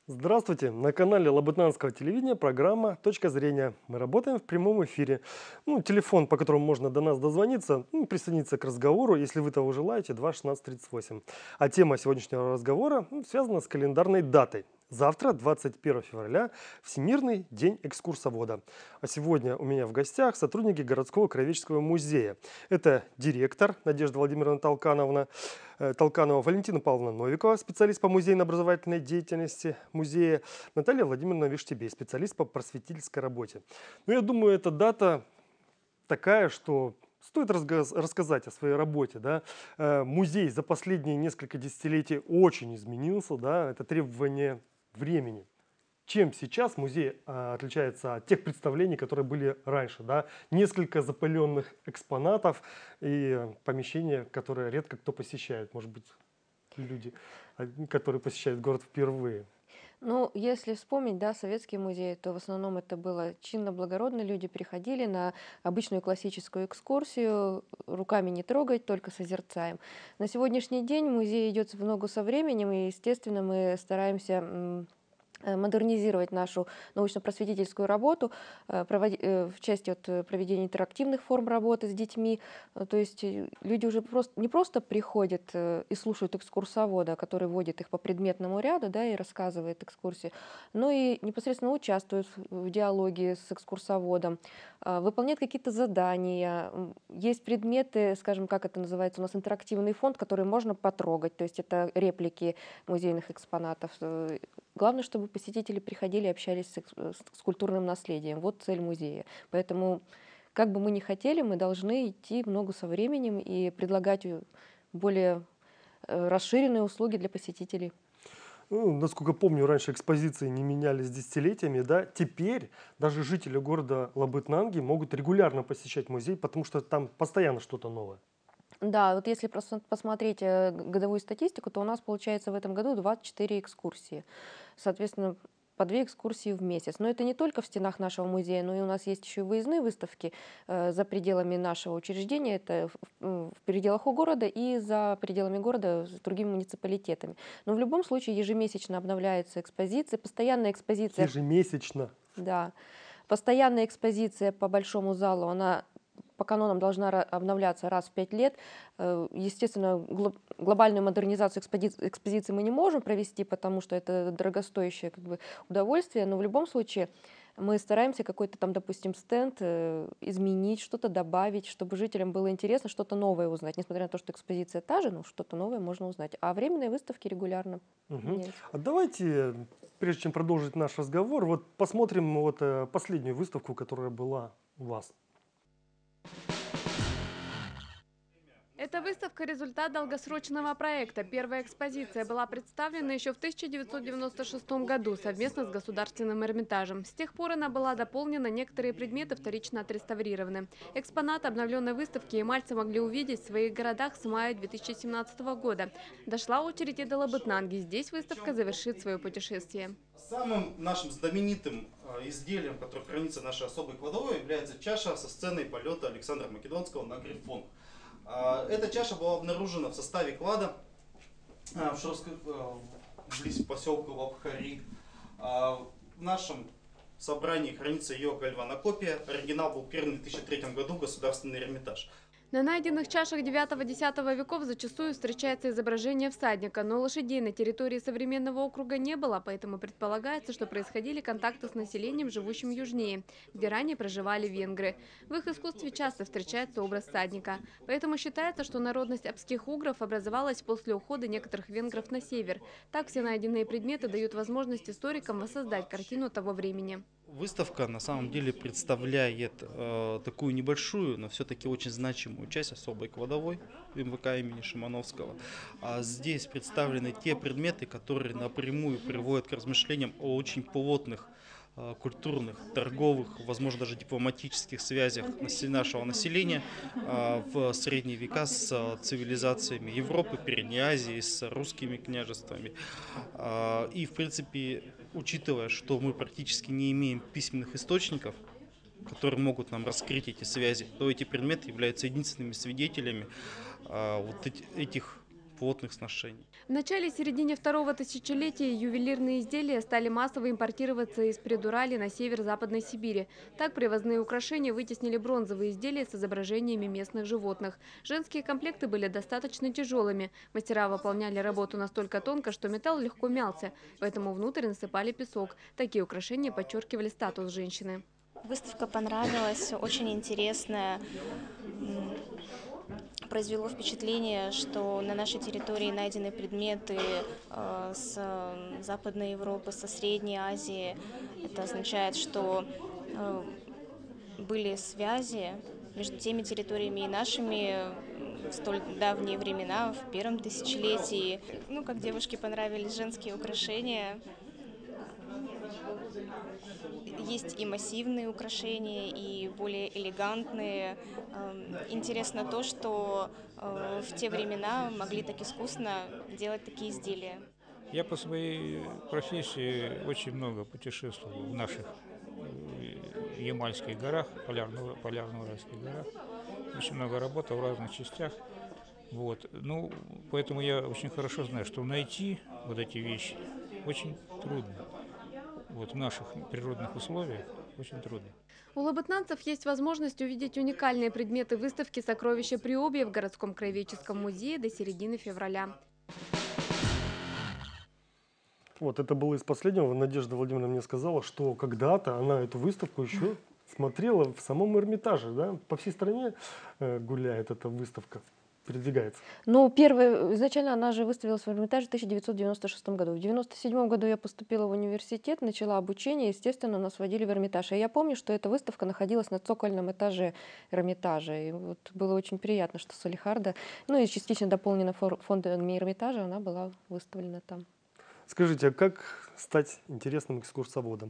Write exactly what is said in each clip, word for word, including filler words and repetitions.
Здравствуйте! На канале Лабытнанского телевидения программа «Точка зрения». Мы работаем в прямом эфире. Ну, телефон, по которому можно до нас дозвониться, ну, присоединиться к разговору, если вы того желаете, два шестнадцать тридцать восемь. А тема сегодняшнего разговора ну, связана с календарной датой. Завтра, двадцать первого февраля, Всемирный день экскурсовода. А сегодня у меня в гостях сотрудники городского краеведческого музея. Это директор Надежда Владимировна Толкановна, э, Толканова, Валентина Павловна Новикова, специалист по музейно-образовательной деятельности музея, Наталья Владимировна Виштебей, специалист по просветительской работе. Ну, я думаю, эта дата такая, что стоит разгаз- рассказать о своей работе. Да? Э, Музей за последние несколько десятилетий очень изменился. Да? Это требование времени. Чем сейчас музей а, отличается от тех представлений, которые были раньше? Да? Несколько запыленных экспонатов и помещения, которые редко кто посещает. Может быть, люди, а, которые посещают город впервые. Ну, если вспомнить, да, советский музей, то в основном это было чинно-благородно. Люди приходили на обычную классическую экскурсию, руками не трогать, только созерцаем. На сегодняшний день музей идет в ногу со временем, и, естественно, мы стараемся м, э, модернизировать нашу научно-просветительскую работу э, проводи- э, в части вот, э, проведения интерактивных форм работы с детьми. Э, То есть э, люди уже просто, не просто приходят э, и слушают экскурсовода, который водит их по предметному ряду, да, и рассказывает экскурсии, но и непосредственно участвуют в в диалоге с экскурсоводом, а, выполняют какие-то задания. М, Есть предметы, скажем, как это называется у нас, интерактивный фонд, который можно потрогать, то есть это реплики музейных экспонатов. Э, Главное, чтобы посетители приходили и общались с, экс- э, с культурным наследием. Вот цель музея. Поэтому, как бы мы ни хотели, мы должны идти в ногу со временем и предлагать э, более э, расширенные услуги для посетителей. Ну, насколько помню, раньше экспозиции не менялись десятилетиями, да. Теперь даже жители города Лабытнанги могут регулярно посещать музей, потому что там постоянно что-то новое. Да, вот если просто посмотреть э, г- годовую статистику, то у нас получается в этом году двадцать четыре экскурсии. Соответственно, по две экскурсии в месяц. Но это не только в стенах нашего музея, но и у нас есть еще и выездные выставки э, за пределами нашего учреждения, это в, м, в пределах у города и за пределами города с другими муниципалитетами. Но в любом случае ежемесячно обновляется экспозиция, постоянная экспозиция, Ежемесячно. да, постоянная экспозиция по большому залу, она по канонам должна ра- обновляться раз в пять лет. Э, Естественно, гло- глобальную модернизацию экспози- экспозиции мы не можем провести, потому что это дорогостоящее как бы, удовольствие, но в любом случае мы стараемся какой-то там, допустим, стенд э, изменить, что-то добавить, чтобы жителям было интересно что-то новое узнать. Несмотря на то, что экспозиция та же, но что-то новое можно узнать. А временные выставки регулярно Мгм. меняются. А давайте, прежде чем продолжить наш разговор, вот посмотрим вот э, последнюю выставку, которая была у вас. Эта выставка – результат долгосрочного проекта. Первая экспозиция была представлена еще в тысяча девятьсот девяносто шестом году совместно с Государственным Эрмитажем. С тех пор она была дополнена, некоторые предметы вторично отреставрированы. Экспонаты обновленной выставки эмальцы могли увидеть в своих городах с мая две тысячи семнадцатого года. Дошла очередь и до Лабытнанги. Здесь выставка завершит свое путешествие. Самым нашим знаменитым э, изделием, которое хранится в нашей особой кладовой, является чаша со сценой полета Александра Македонского на Грифон. А, Эта чаша была обнаружена в составе клада а, в Шорск... э, близ поселка Лапхари. А, В нашем собрании хранится ее гальванокопия. Оригинал был передан в две тысячи третьем году в Государственный Эрмитаж. На найденных чашах девятого-десятого веков зачастую встречается изображение всадника, но лошадей на территории современного округа не было, поэтому предполагается, что происходили контакты с населением, живущим южнее, где ранее проживали венгры. В их искусстве часто встречается образ всадника. Поэтому считается, что народность обских угров образовалась после ухода некоторых венгров на север. Так все найденные предметы дают возможность историкам воссоздать картину того времени. Выставка на самом деле представляет э, такую небольшую, но все-таки очень значимую часть особой кладовой эм вэ ка имени Шимановского. А здесь представлены те предметы, которые напрямую приводят к размышлениям о очень плотных э, культурных, торговых, возможно даже дипломатических связях насе- нашего населения э, в средние века с э, цивилизациями Европы, Передней Азии, с русскими княжествами. А, И, в принципе, учитывая, что мы практически не имеем письменных источников, которые могут нам раскрыть эти связи, то эти предметы являются единственными свидетелями а, вот эти- этих плотных сношений. В начале и середине второго тысячелетия ювелирные изделия стали массово импортироваться из Придурали на север Западной Сибири. Так привозные украшения вытеснили бронзовые изделия с изображениями местных животных. Женские комплекты были достаточно тяжелыми. Мастера выполняли работу настолько тонко, что металл легко мялся, поэтому внутрь насыпали песок. Такие украшения подчеркивали статус женщины. Выставка понравилась, очень интересная. Произвело впечатление, что на нашей территории найдены предметы э, с Западной Европы, со Средней Азии. Это означает, что э, были связи между теми территориями и нашими в столь давние времена, в первом тысячелетии. Ну, как девушке понравились женские украшения. Есть и массивные украшения, и более элегантные. Интересно то, что в те времена могли так искусно делать такие изделия. Я по своей профессии очень много путешествовал в наших Ямальских горах, полярно- полярно-уральских горах. Очень много работал в разных частях. Вот. Ну, поэтому я очень хорошо знаю, что найти вот эти вещи очень трудно. Вот в наших природных условиях очень трудно. У лабытнанцев есть возможность увидеть уникальные предметы выставки «Сокровища Приобья» в городском краеведческом музее до середины февраля. Вот это было из последнего. Надежда Владимировна мне сказала, что когда-то она эту выставку еще смотрела в самом Эрмитаже. Да? По всей стране э, гуляет эта выставка, передвигается. Ну, первая, изначально она же выставилась в Эрмитаже в тысяча девятьсот девяносто шестом году. В девяносто седьмом году я поступила в университет, начала обучение, естественно, нас водили в Эрмитаж. И я помню, что эта выставка находилась на цокольном этаже Эрмитажа. И вот было очень приятно, что Салихарда, ну и частично дополнена фондами Эрмитажа, она была выставлена там. Скажите, а как стать интересным экскурсоводом?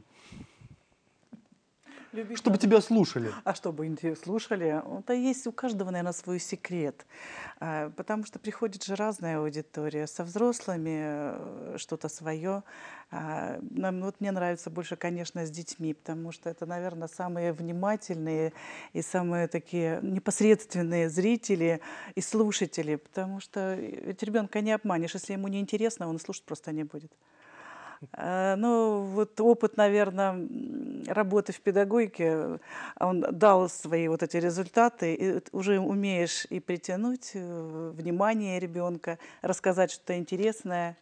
Любить Чтобы надо. тебя слушали. А чтобы инте- слушали, это есть у каждого, наверное, свой секрет. А, Потому что приходит же разная аудитория. Со взрослыми э, что-то свое. А, нам- Вот мне нравится больше, конечно, с детьми, потому что это, наверное, самые внимательные и самые такие непосредственные зрители и слушатели. Потому что ведь ребенка не обманешь. Если ему не интересно, он и слушать просто не будет. А, Ну, вот опыт, наверное, м, работы в педагогике, он дал свои вот эти результаты, и вот уже умеешь и притянуть э, внимание ребенка, рассказать что-то интересное,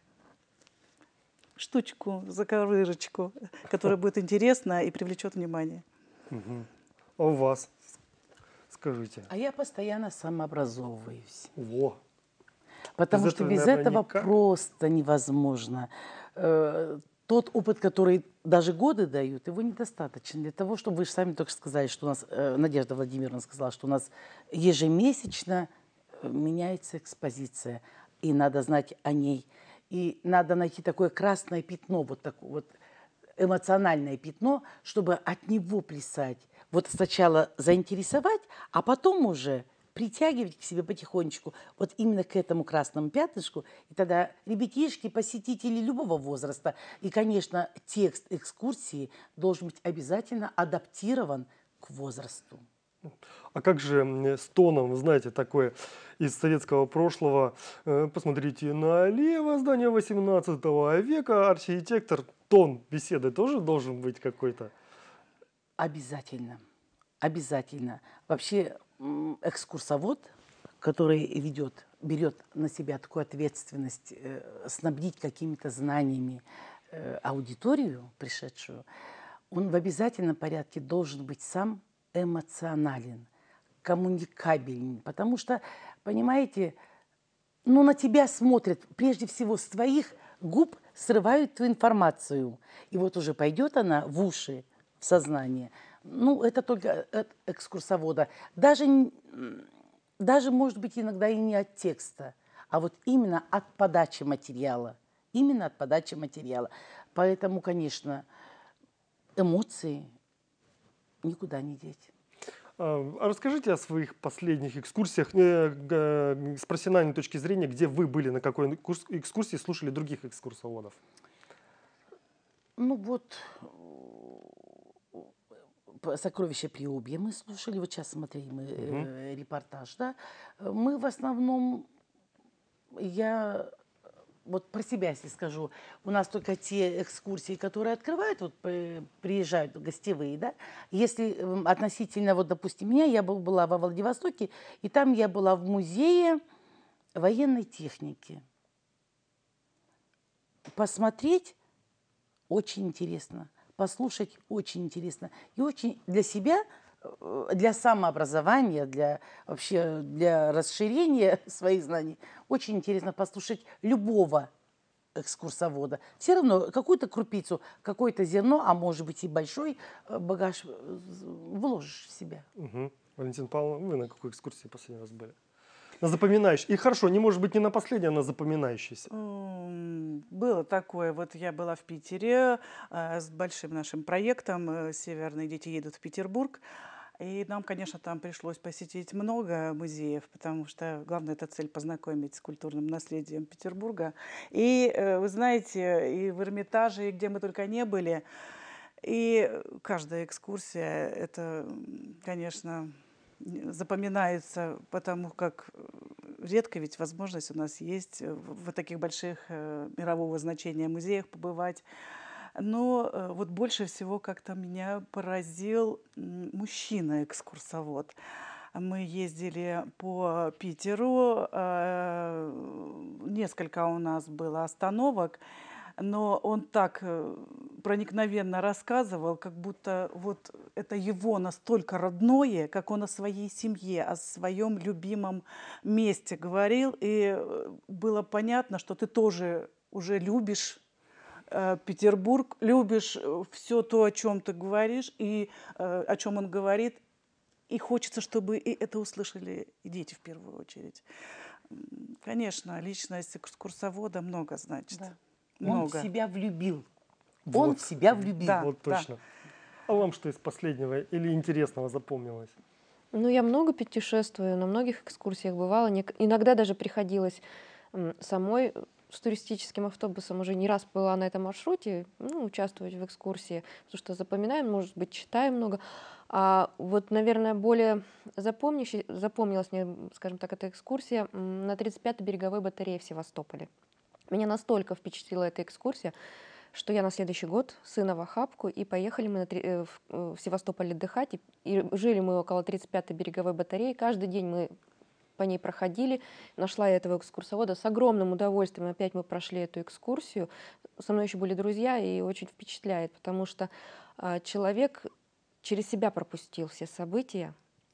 штучку, заковырочку, которая будет интересна и привлечет внимание. Мгм. А у вас? Скажите. А я постоянно самообразовываюсь. Во. Потому Без что этого, без наверное, этого никак. просто невозможно. Э, Тот опыт, который даже годы дают, его недостаточно для того, чтобы вы же сами только что сказали, что у нас, э, Надежда Владимировна сказала, что у нас ежемесячно э, меняется экспозиция, и надо знать о ней. И надо найти такое красное пятно, вот такое вот эмоциональное пятно, чтобы от него плясать. Вот сначала заинтересовать, а потом уже притягивать к себе потихонечку вот именно к этому красному пятнышку. И тогда ребятишки, посетители любого возраста. И, конечно, текст экскурсии должен быть обязательно адаптирован к возрасту. А как же м, с тоном, вы знаете, такое из советского прошлого? э, Посмотрите налево, здание восемнадцатого века, архитектор. Тон беседы тоже должен быть какой-то? Обязательно. Обязательно. Вообще м, экскурсовод, который ведет, берет на себя такую ответственность, э, снабдить какими-то знаниями э, аудиторию, пришедшую, он в обязательном порядке должен быть сам эмоционален, коммуникабелен. Потому что, понимаете, ну, на тебя смотрят, прежде всего, с твоих губ срывают твою информацию. И вот уже пойдет она в уши, в сознание. Ну, это только от экскурсовода. Даже, н- даже, может быть, иногда и не от текста, а вот именно от подачи материала. Именно от подачи материала. Поэтому, конечно, эмоции никуда не деть. А а расскажите о своих последних экскурсиях э, г- с профессиональной точки зрения, где вы были, на какой курс- экскурсии слушали других экскурсоводов. Ну вот, п- «Сокровища Приобья» мы слушали, вот сейчас смотрели мы э, репортаж, да. Мы в основном я вот про себя если скажу, у нас только те экскурсии, которые открывают, вот при- приезжают гостевые, да, если м, относительно, вот, допустим, меня, я был- была во Владивостоке, и там я была в музее военной техники. Посмотреть очень интересно, послушать очень интересно. И очень для себя, э, для самообразования, для вообще для расширения своих знаний, очень интересно послушать любого экскурсовода. Все равно какую-то крупицу, какое-то зерно, а может быть и большой э, багаж э, вложишь в себя. Мгм. Валентина Павловна, вы на какой экскурсии последний раз были? На запоминающей. И хорошо, не может быть не на последней, а на запоминающейся. М, Было такое. Вот я была в Питере э, с большим нашим проектом. э, Северные дети едут в Петербург. И нам, конечно, там пришлось посетить много музеев, потому что главная эта цель познакомить с культурным наследием Петербурга. И э, вы знаете, и в Эрмитаже, и где мы только не были, и каждая экскурсия, это, м, конечно, н- запоминается, потому как э, редко ведь возможность у нас есть э, в в таких больших э, мирового значения музеях побывать. Но э, вот больше всего как-то меня поразил м, мужчина-экскурсовод. Мы ездили по Питеру, э, несколько у нас было остановок, но он так э, проникновенно рассказывал, как будто вот это его настолько родное, как он о своей семье, о своем любимом месте говорил. И э, было понятно, что ты тоже уже любишь э, Петербург, любишь все то, о чем ты говоришь, и э, о чем он говорит. И хочется, чтобы и это услышали и дети в первую очередь. М, Конечно, личность экскурсовода много значит. Да. Он в Много. себя влюбил. Он Вот, в себя влюбил. Да. вот точно. А вам что из последнего или интересного запомнилось? Ну, я много путешествую, на многих экскурсиях бывала. Нек- Иногда даже приходилось м, самой э, с туристическим автобусом уже не раз была на этом маршруте, ну, участвовать в экскурсии, потому что запоминаем, может быть, читаем много. А вот, наверное, более запомнившей- запомнилась мне, м, скажем так, эта экскурсия м, на тридцать пятой береговой батарее в Севастополе. Меня настолько впечатлила эта экскурсия, что я на следующий год сына в охапку, и поехали мы на три- э, в, э, в Севастополь отдыхать. И, и жили мы около тридцать пятой береговой батареи. Каждый день мы по ней проходили. Нашла я этого экскурсовода с огромным удовольствием. Опять мы прошли эту экскурсию. Со мной еще были друзья, и очень впечатляет, потому что а, человек через себя пропустил все события.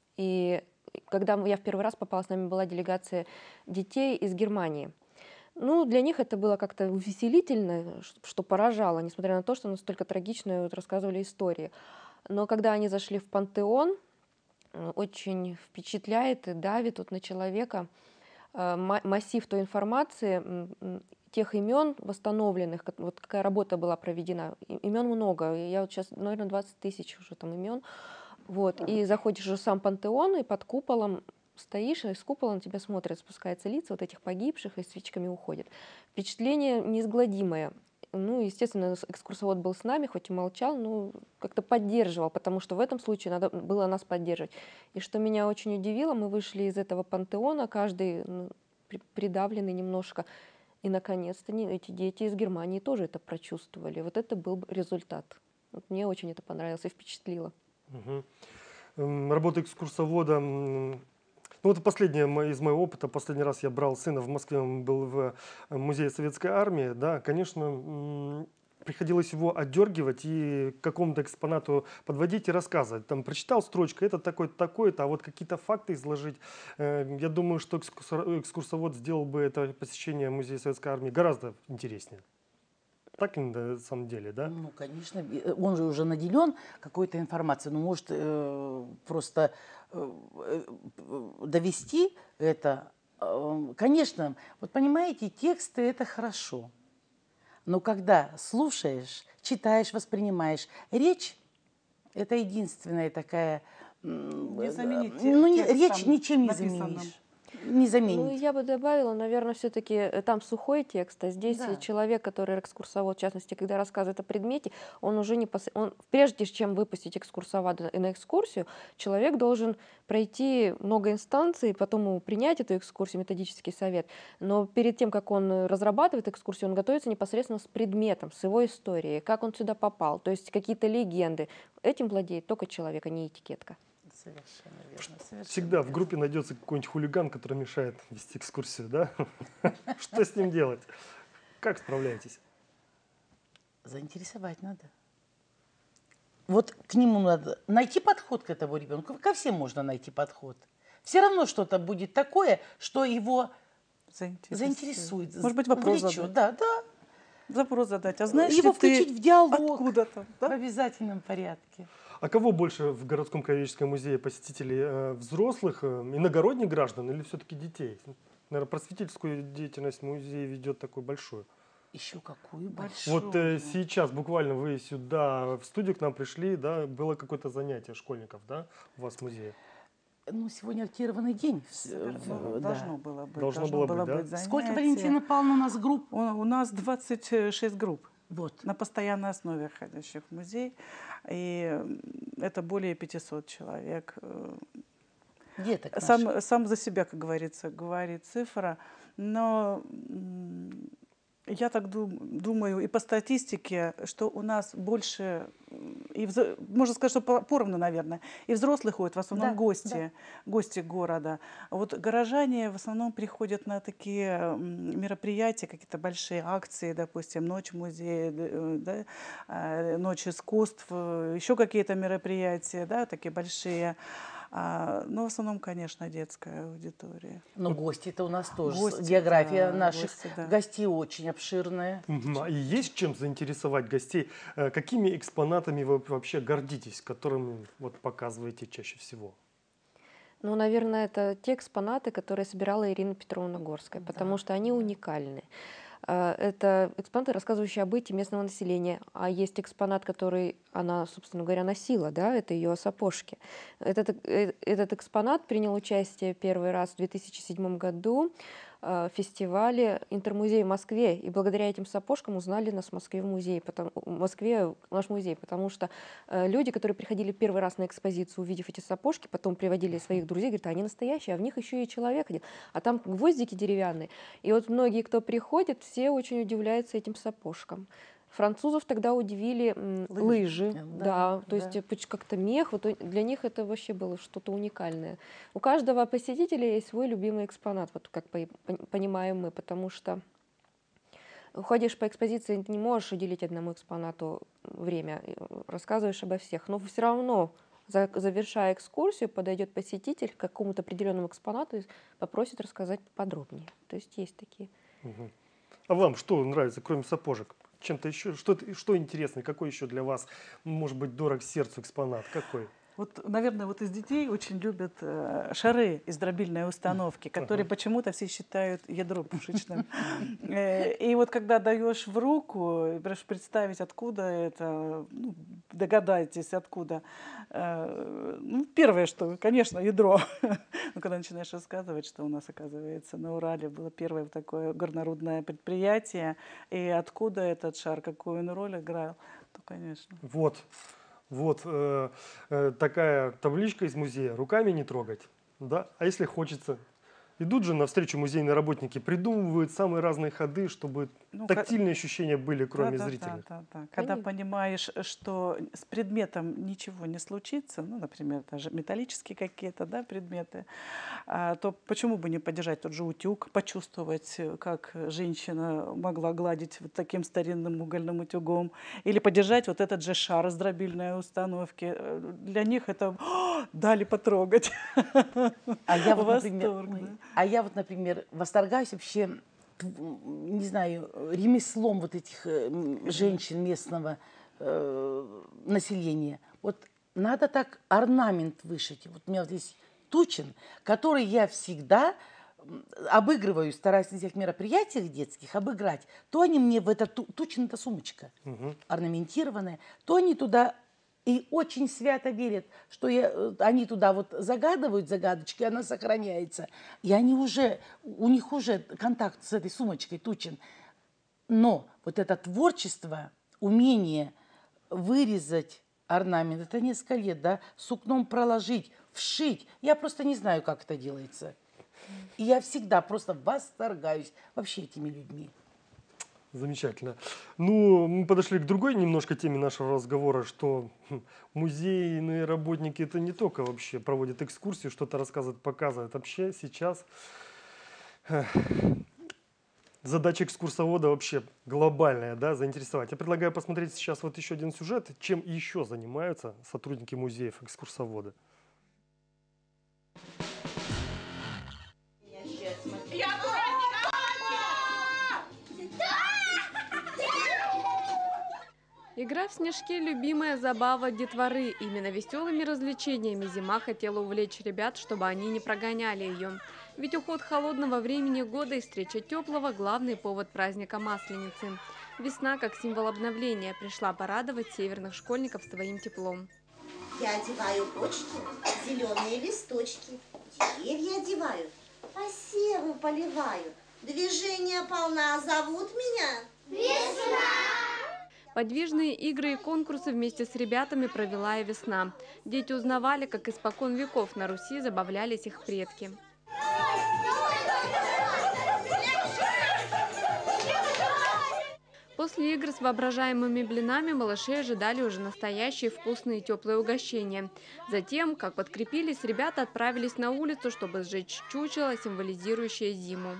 И когда я в первый раз попала, с нами была делегация детей из Германии. Ну, для них это было как-то увеселительно, ш- что поражало, несмотря на то, что настолько трагичные вот рассказывали истории. Но когда они зашли в пантеон, э, очень впечатляет и давит вот на человека э, ма- массив той информации, м, м, тех имен восстановленных, как- вот какая работа была проведена. И- Имен много. И я вот сейчас, наверное, двадцать тысяч уже там имен. Вот. И заходишь же в сам пантеон, и под куполом стоишь, и с купола на тебя смотрят, спускаются лица вот этих погибших, и свечками уходят. Впечатление неизгладимое. Ну, естественно, с- экскурсовод был с нами, хоть и молчал, но как-то поддерживал, потому что в этом случае надо было нас поддерживать. И что меня очень удивило, мы вышли из этого пантеона, каждый ну, при- придавленный немножко, и наконец-то не- эти дети из Германии тоже это прочувствовали. Вот это был бы результат. Вот мне очень это понравилось и впечатлило. Мгм. М, Работа экскурсовода. м, Ну, вот последнее мо- из моего опыта. Последний раз я брал сына в Москве, он был в э, музее Советской Армии. Да, конечно, м, приходилось его отдергивать и к какому-то экспонату подводить и рассказывать. Там прочитал строчку, это такой-то, такой-то, а вот какие-то факты изложить. э, Я думаю, что экскурсо- экскурсовод сделал бы это посещение музея Советской Армии гораздо интереснее. Так ли на самом деле, да? Ну, конечно, э, он же уже наделен какой-то информацией, но может э, просто э, э, довести это. Э, Конечно, вот понимаете, тексты это хорошо, но когда слушаешь, читаешь, воспринимаешь, речь это единственная такая, м, Не э, заменить те- ну, не- речь текстом ничем не написанным. заменишь. не Ну, заменит. я бы добавила, наверное, все-таки там сухой текст, а здесь Да. человек, который экскурсовод, в частности, когда рассказывает о предмете, он уже не пос... он, прежде чем выпустить экскурсовода на экскурсию, человек должен пройти много инстанций, потом ему принять эту экскурсию, методический совет. Но перед тем, как он разрабатывает экскурсию, он готовится непосредственно с предметом, с его историей, как он сюда попал, то есть какие-то легенды. Этим владеет только человек, а не этикетка. Совершенно верно. Совершенно Всегда в верно. группе найдется какой-нибудь хулиган, который мешает вести экскурсию, да? Что с ним делать? Как справляетесь? Заинтересовать надо. Вот к нему надо найти подход к этому ребенку. Ко всем можно найти подход. Все равно что-то будет такое, что его Заинтересует. заинтересует. Может быть, вопрос увлечет. задать. Да, да. Вопрос задать. А знаешь Его ли ты включить в диалог. откуда-то? В Да? обязательном порядке. А кого больше в городском краеведческом музее посетителей? э, Взрослых, э, иногородних граждан или все-таки детей? Наверное, просветительскую деятельность музей ведет такую большую. Еще какую Большую. Вот э, сейчас буквально вы сюда в студию к нам пришли, да, было какое-то занятие школьников, да, у вас в музее? Ну, сегодня активированный день. Ну, Да. должно было быть. Должно было быть, да? занятие. Сколько, Валентина Павловна, у нас групп? У, у нас двадцать шесть групп Вот. на постоянной основе, ходящих в музей. И это более пятисот человек. Деток наших. Сам, сам за себя, как говорится, говорит цифра. Но м, я так дум- думаю, и по статистике, что у нас больше, м, и взро- можно сказать, что по- поровну, наверное, и взрослые ходят, в основном Да, гости, гости города. А вот горожане в основном приходят на такие м, мероприятия, какие-то большие акции, допустим, ночь музея, д- э, да, э, ночь искусств, э, еще какие-то мероприятия, да, такие большие. А, но в основном, конечно, детская аудитория. Но гости-то у нас тоже. Гости, География да, наших гости, да. гостей очень обширная. Мгм. А и есть чем заинтересовать гостей? Э, Какими экспонатами вы вообще гордитесь, которыми вот показываете чаще всего? Ну, наверное, это те экспонаты, которые собирала Ирина Петровна Горская, потому что они уникальны. А, Это экспонаты, рассказывающие о быте местного населения. А есть экспонат, который она, собственно говоря, носила, да, это ее сапожки. Этот, э, этот экспонат принял участие первый раз в две тысячи седьмом году э, в фестивале «Интермузей» в Москве. И благодаря этим сапожкам узнали нас в Москве в музее, потому, в Москве наш музей, потому что э, люди, которые приходили первый раз на экспозицию, увидев эти сапожки, потом приводили своих друзей, говорят, они настоящие, а в них еще и человек один, а там гвоздики деревянные. И вот многие, кто приходит, все очень удивляются этим сапожкам. Французов тогда удивили м, Лыжи. лыжи, Да, да, то да. есть э, поч- как-то мех, вот у- для них это вообще было что-то уникальное. У каждого посетителя есть свой любимый экспонат, вот как по- пон- понимаем мы, потому что ходишь по экспозиции, ты не можешь уделить одному экспонату время, и, э, рассказываешь обо всех, но все равно, за- завершая экскурсию, подойдет посетитель к какому-то определенному экспонату и попросит рассказать подробнее. То есть есть такие. Мгм. А вам что нравится, кроме сапожек? Чем-то еще, что, что интересно, какой еще для вас, может быть, дорог сердцу экспонат? Какой? Вот, наверное, вот из детей очень любят э, шары из дробильной установки, которые почему-то все считают ядро пушечным. Э, И вот когда даешь в руку, прошу представить, откуда это, ну, догадайтесь, откуда. Э, Ну, первое, что, конечно, ядро. Но когда начинаешь рассказывать, что у нас, оказывается, на Урале было первое вот такое горнорудное предприятие, и откуда этот шар, какую он роль играл, то, конечно. Вот, вот э, э, такая табличка из музея. Руками не трогать. Да? А если хочется? Идут же навстречу музейные работники, придумывают самые разные ходы, чтобы Ну, ка- тактильные ощущения были, кроме Да, да, зрительных. да, да, да. Когда Конечно. понимаешь, что с предметом ничего не случится, ну, например, даже металлические какие-то, да, предметы, а, то почему бы не подержать тот же утюг, почувствовать, э, как женщина могла гладить вот таким старинным угольным утюгом, или подержать вот этот же шар из дробильной установки. Э, Для них это «О, дали потрогать. А я вот, например, Восторг, ой, да. а я вот, например, восторгаюсь вообще, м, не знаю, ремеслом вот этих э, м, женщин местного э, населения. Вот надо так орнамент вышить. Вот у меня вот есть Тучин, который я всегда м, обыгрываю, стараюсь на всех мероприятиях детских обыграть. То они мне в это Тучин, это сумочка Мгм. орнаментированная, то они туда И очень свято верят, что я, э, они туда вот загадывают загадочки, она сохраняется. И они уже, у них уже контакт с этой сумочкой Тучин. Но вот это творчество, умение вырезать орнамент, это несколько лет, да, сукном проложить, вшить. Я просто не знаю, как это делается. И я всегда просто восторгаюсь вообще этими людьми. Замечательно. Ну, мы подошли к другой немножко теме нашего разговора, что хм, музейные работники это не только вообще проводят экскурсии, что-то рассказывают, показывают. Вообще сейчас э, задача экскурсовода вообще глобальная, да, заинтересовать. Я предлагаю посмотреть сейчас вот еще один сюжет, чем еще занимаются сотрудники музеев экскурсоводы. Игра в снежки – любимая забава детворы. Именно веселыми развлечениями зима хотела увлечь ребят, чтобы они не прогоняли ее. Ведь уход холодного времени года и встреча теплого – главный повод праздника Масленицы. Весна, как символ обновления, пришла порадовать северных школьников своим теплом. Я одеваю почки, зеленые листочки. Деревья одеваю, посевы поливаю. Движение полна, зовут меня Весна. Подвижные игры и конкурсы вместе с ребятами провела и весна. Дети узнавали, как испокон веков на Руси забавлялись их предки. После игр с воображаемыми блинами малыши ожидали уже настоящие вкусные и теплые угощения. Затем, как подкрепились, ребята отправились на улицу, чтобы сжечь чучело, символизирующее зиму.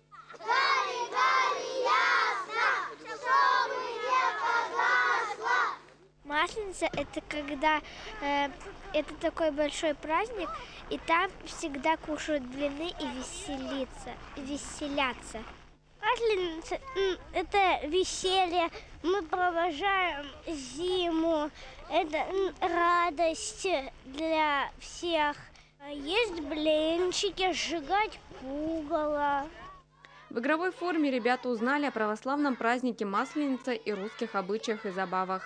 Масленица – это когда э, это такой большой праздник, и там всегда кушают блины и веселиться, веселятся. Масленица – это веселье, мы провожаем зиму, это радость для всех. Есть блинчики, сжигать пугало. В игровой форме ребята узнали о православном празднике Масленица и русских обычаях и забавах.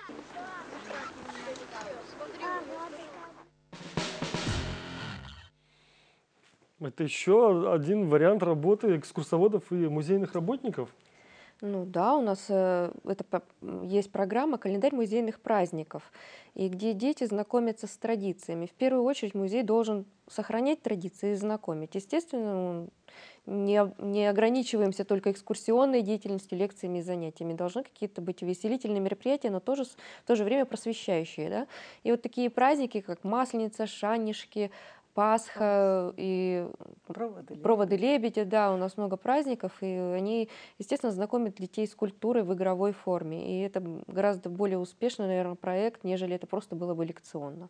Это еще один вариант работы экскурсоводов и музейных работников. Ну да, у нас э, это, по- есть программа «Календарь музейных праздников», и где дети знакомятся с традициями. В первую очередь музей должен сохранять традиции и знакомить. Естественно, ну, не, об- не ограничиваемся только экскурсионной деятельностью, лекциями и занятиями. Должны какие-то быть увеселительные мероприятия, но тоже с- в то же время просвещающие. Да? И вот такие праздники, как Масленица, Шанишки, Пасха и Проводы. проводы лебедя, да, у нас много праздников, и они, естественно, знакомят детей с культурой в игровой форме. И это гораздо более успешный, наверное, проект, нежели это просто было бы лекционно.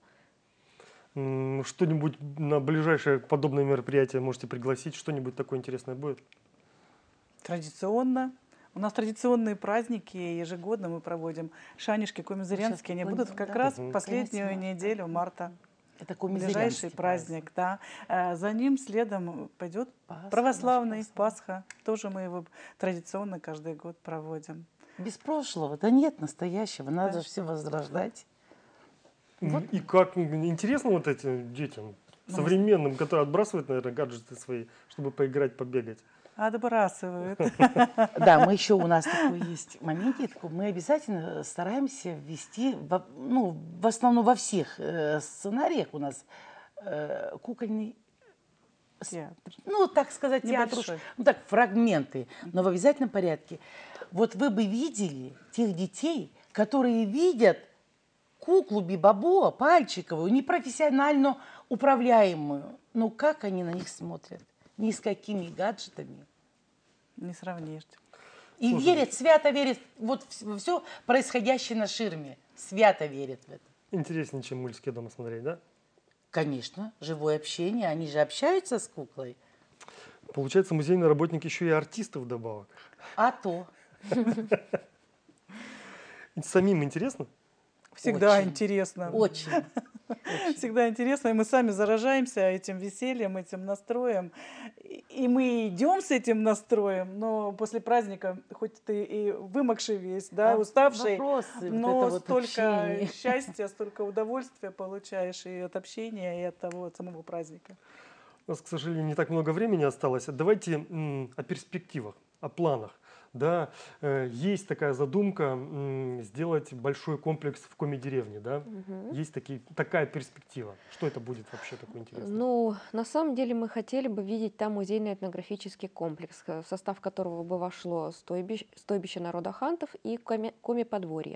М, Что-нибудь на ближайшее подобное мероприятие можете пригласить? Что-нибудь такое интересное будет? Традиционно. У нас традиционные праздники ежегодно мы проводим. Шанишки, комизырянские, они Сейчас будут будем, как да. раз Мгм. в последнюю конец марта. неделю марта. Это Ближайший комизырянский праздник, да. Э, За ним следом пойдет Пасха, православный, наша Пасха. Тоже мы его традиционно каждый год проводим. Без прошлого, да нет настоящего, надо Да. же все возрождать. М, И как м, интересно вот этим детям, современным, которые отбрасывают, наверное, гаджеты свои, чтобы поиграть, побегать. Отбрасывают. Да, мы еще, у нас такой есть моментик, мы обязательно стараемся ввести, во- ну, в основном во всех э, сценариях у нас э, кукольный, с- Театр. ну, так сказать, театр, уж, Небольшой. ну, так, фрагменты, но в обязательном порядке. Вот вы бы видели тех детей, которые видят куклу Бибабо, пальчиковую, непрофессионально управляемую. Ну, как они на них смотрят? Ни с какими гаджетами. Не сравнишь. И Слушай, верят, свято верят вот во все происходящее на ширме. Свято верят в это. Интереснее, чем мультики дома смотреть, да? Конечно, живое общение. Они же общаются с куклой. Получается, музейный работник еще и артист вдобавок. А то, И самим интересно? Всегда Очень. интересно. Очень. Всегда интересно, и мы сами заражаемся этим весельем, этим настроем. И мы идем с этим настроем, но после праздника, хоть ты и вымокший весь, да, А уставший, вопросы, вот но это вот столько общение. счастья, столько удовольствия получаешь и от общения, и от того от самого праздника. У нас, к сожалению, не так много времени осталось. Давайте м, о перспективах, о планах. Да, э, есть такая задумка м, сделать большой комплекс в коми-деревне, да? Мгм. Есть такие, такая перспектива. Что это будет вообще такое интересное? Ну, на самом деле мы хотели бы видеть там музейный этнографический комплекс, э, в состав которого бы вошло стойбище, стойбище народа хантов и коми, коми-подворье.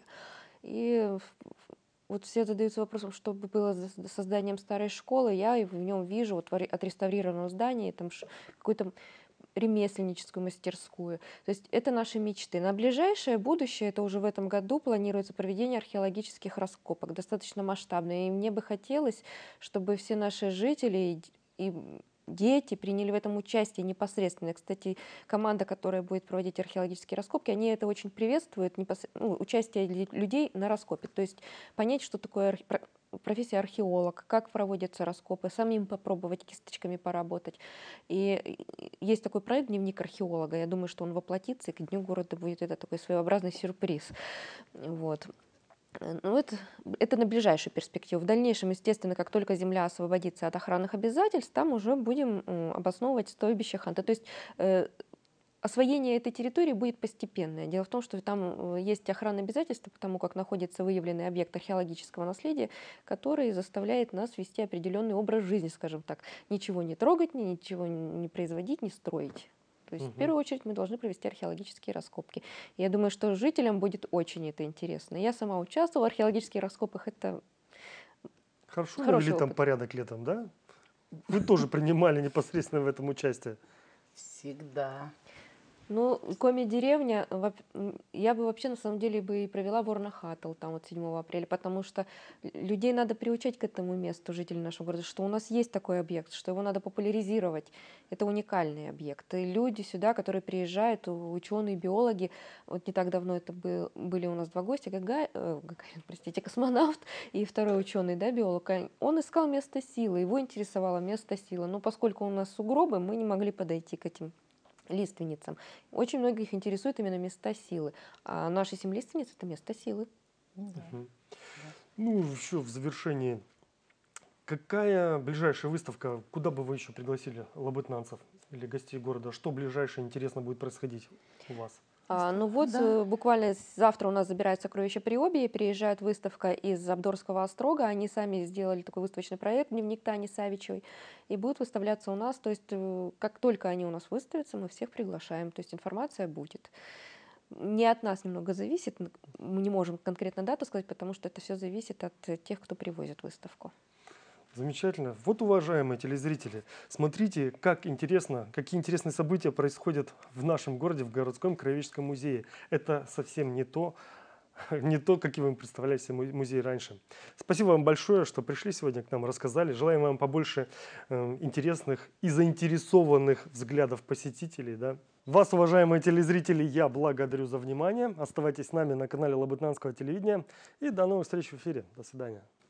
И в- в- вот все задаются вопросом, что бы было с с созданием старой школы. Я и в нем вижу вот в ре- отреставрированном здании там ш- какую-то ремесленническую мастерскую. То есть это наши мечты. На ближайшее будущее, это уже в этом году, планируется проведение археологических раскопок, достаточно масштабные. И мне бы хотелось, чтобы все наши жители и д- и дети приняли в этом участие непосредственно. Кстати, команда, которая будет проводить археологические раскопки, они это очень приветствуют, непос- ну, участие лю- людей на раскопе. То есть понять, что такое архе- про- профессия археолог, как проводятся раскопы, самим попробовать кисточками поработать. И и есть такой проект «Дневник археолога». Я думаю, что он воплотится, и к Дню города будет это такой своеобразный сюрприз. Вот. Э, Ну, это, это на ближайшую перспективу. В дальнейшем, естественно, как только земля освободится от охранных обязательств, там уже будем м, обосновывать стойбище ханта. То есть э, освоение этой территории будет постепенное. Дело в том, что там э, есть охранные обязательства, потому как находится выявленный объект археологического наследия, который заставляет нас вести определенный образ жизни, скажем так. Ничего не трогать, ни- ничего не производить, не строить. То есть в Мгм. первую очередь мы должны провести археологические раскопки. Я думаю, что жителям будет очень это интересно. Я сама участвовала в археологических раскопках. Это Хорошо хороший навели там опыт. порядок летом, да? Вы тоже принимали непосредственно в этом участие. Всегда. Ну, коми-деревня, воп- м, я бы вообще на самом деле бы и провела Ворнахатл там вот седьмого апреля, потому что л- людей надо приучать к этому месту, жителей нашего города, что у нас есть такой объект, что его надо популяризировать. Это уникальный объект. И люди сюда, которые приезжают, у- ученые, биологи, вот не так давно это был, были у нас два гостя, Гага- э, Гагарин, простите, космонавт и второй ученый, да, биолог. А Он искал место силы, его интересовало место силы. Но поскольку у нас сугробы, мы не могли подойти к этим лиственницам. Очень многих интересует именно места силы. А наши семь лиственниц — это место силы. Мгм. Ну, еще в завершении. Какая ближайшая выставка? Куда бы вы еще пригласили лабытнанцев или гостей города? Что ближайшее интересно будет происходить у вас? А, ну вот, Да. э, буквально с- завтра у нас забирают сокровища Приобья, приезжает выставка из Абдорского острога. Они сами сделали такой выставочный проект «Дневник Тани Савичевой» и будут выставляться у нас. То есть э, как только они у нас выставятся, мы всех приглашаем. То есть информация будет. Не от нас немного зависит. н- Мы не можем конкретно дату сказать, потому что это все зависит от э, тех, кто привозит выставку. Замечательно. Вот, уважаемые телезрители, смотрите, как интересно, какие интересные события происходят в нашем городе, в городском краеведческом музее. Это совсем не то, не то, каким вы представляли себе му- музей раньше. Спасибо вам большое, что пришли сегодня к нам, рассказали. Желаем вам побольше э, интересных и заинтересованных взглядов посетителей. Да? Вас, уважаемые телезрители, я благодарю за внимание. Оставайтесь с нами на канале Лабытнанского телевидения. И до новых встреч в эфире. До свидания.